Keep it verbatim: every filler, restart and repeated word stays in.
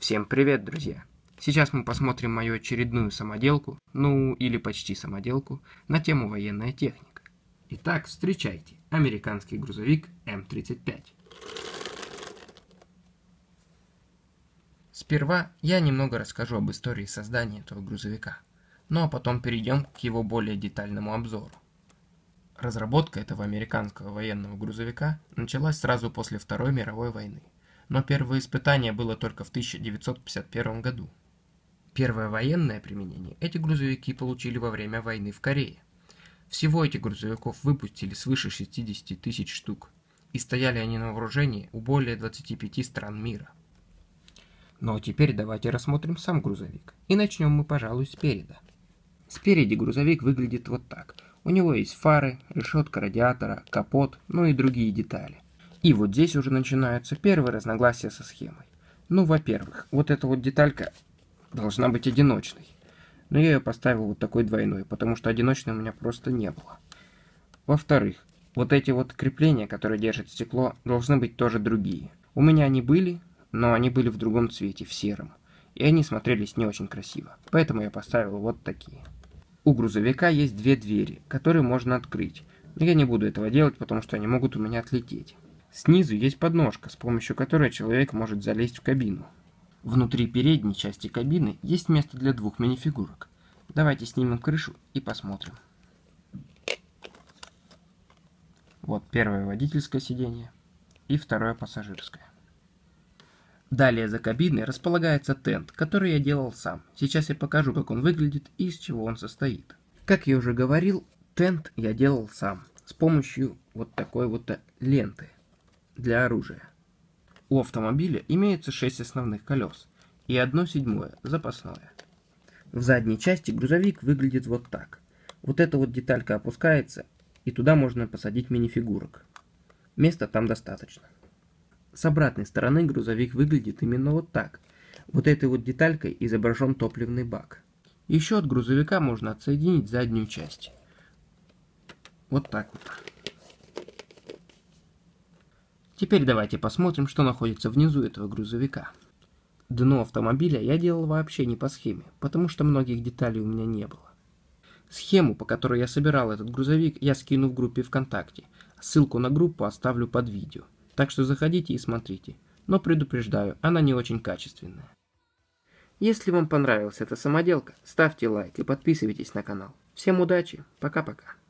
Всем привет, друзья! Сейчас мы посмотрим мою очередную самоделку, ну или почти самоделку, на тему военная техника. Итак, встречайте, американский грузовик эм тридцать пять. Сперва я немного расскажу об истории создания этого грузовика, ну а потом перейдем к его более детальному обзору. Разработка этого американского военного грузовика началась сразу после Второй мировой войны, но первое испытание было только в тысяча девятьсот пятьдесят первом году. Первое военное применение эти грузовики получили во время войны в Корее. Всего этих грузовиков выпустили свыше шестидесяти тысяч штук, и стояли они на вооружении у более двадцати пяти стран мира. Но теперь давайте рассмотрим сам грузовик, и начнем мы, пожалуй, спереди. Спереди грузовик выглядит вот так. У него есть фары, решетка радиатора, капот, ну и другие детали. И вот здесь уже начинаются первые разногласия со схемой. Ну, во-первых, вот эта вот деталька должна быть одиночной. Но я ее поставил вот такой двойной, потому что одиночной у меня просто не было. Во-вторых, вот эти вот крепления, которые держат стекло, должны быть тоже другие. У меня они были, но они были в другом цвете, в сером. И они смотрелись не очень красиво. Поэтому я поставил вот такие. У грузовика есть две двери, которые можно открыть. Но я не буду этого делать, потому что они могут у меня отлететь. Снизу есть подножка, с помощью которой человек может залезть в кабину. Внутри передней части кабины есть место для двух минифигурок. Давайте снимем крышу и посмотрим. Вот первое водительское сиденье и второе пассажирское. Далее за кабиной располагается тент, который я делал сам. Сейчас я покажу, как он выглядит и из чего он состоит. Как я уже говорил, тент я делал сам с помощью вот такой вот ленты для оружия. У автомобиля имеется шесть основных колес и одно седьмое запасное. В задней части грузовик выглядит вот так. Вот эта вот деталька опускается, и туда можно посадить минифигурок. Места там достаточно. С обратной стороны грузовик выглядит именно вот так. Вот этой вот деталькой изображен топливный бак. Еще от грузовика можно отсоединить заднюю часть. Вот так вот. Теперь давайте посмотрим, что находится внизу этого грузовика. Дно автомобиля я делал вообще не по схеме, потому что многих деталей у меня не было. Схему, по которой я собирал этот грузовик, я скину в группе ВКонтакте. Ссылку на группу оставлю под видео. Так что заходите и смотрите. Но предупреждаю, она не очень качественная. Если вам понравилась эта самоделка, ставьте лайк и подписывайтесь на канал. Всем удачи, пока-пока.